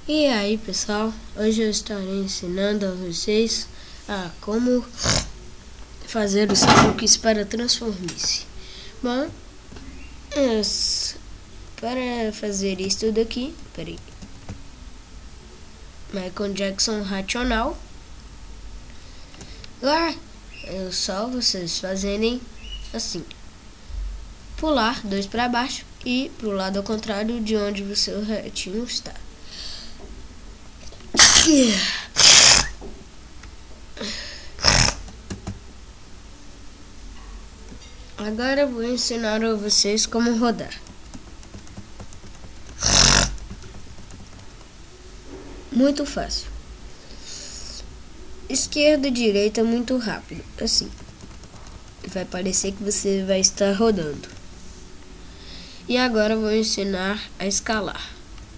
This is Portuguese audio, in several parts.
E aí pessoal, hoje eu estarei ensinando a vocês a como fazer os truques para Transformice. Bom, para fazer isso tudo aqui, peraí, Michael Jackson racional, lá é só vocês fazerem assim, pular 2 para baixo e pro lado ao contrário de onde o seu ratinho está. Agora eu vou ensinar a vocês como rodar. Muito fácil. Esquerda e direita muito rápido, assim. Vai parecer que você vai estar rodando. E agora eu vou ensinar a escalar.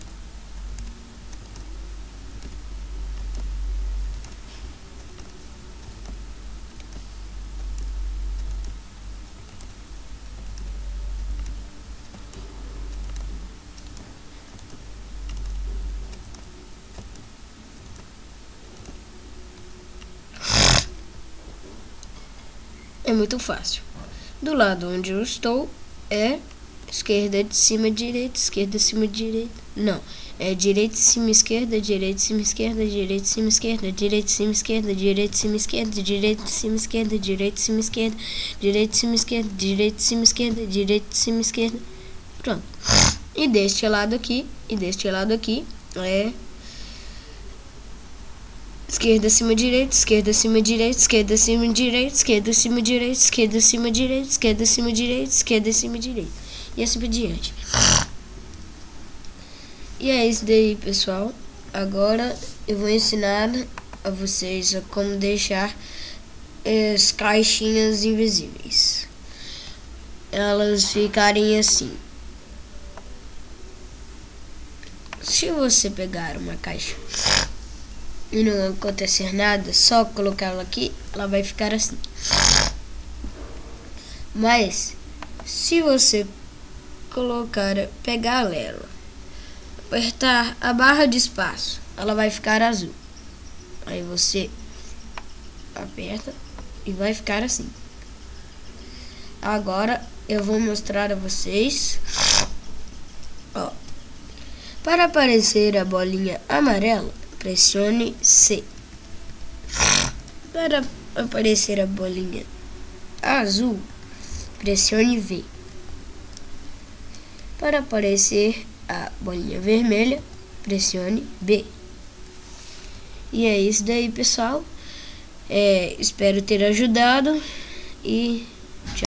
É muito fácil. Do lado onde eu estou é esquerda de cima, direita, esquerda de cima, direita. Não, é direita de cima, esquerda, direita de cima, esquerda, direita de cima, esquerda, direita de cima, esquerda, direita de cima, esquerda, direita de cima, esquerda, direita de cima, esquerda, direita de cima, esquerda, direita de cima, esquerda, direita de cima, esquerda. Pronto. E deste lado aqui é esquerda acima direita, esquerda acima direita, esquerda acima direita, esquerda acima direita, esquerda acima direita, esquerda acima direita, esquerda acima direita. E assim por diante. E é isso daí, pessoal. Agora eu vou ensinar a vocês a como deixar as caixinhas invisíveis. Elas ficarem assim. Se você pegar uma caixa e não acontecer nada, só colocar ela aqui, ela vai ficar assim. Mas se você pegar ela, apertar a barra de espaço, ela vai ficar azul. Aí você aperta e vai ficar assim. Agora eu vou mostrar a vocês. Ó, para aparecer a bolinha amarela, pressione C. Para aparecer a bolinha azul, pressione V. Para aparecer a bolinha vermelha, pressione B. E é isso daí, pessoal. Espero ter ajudado e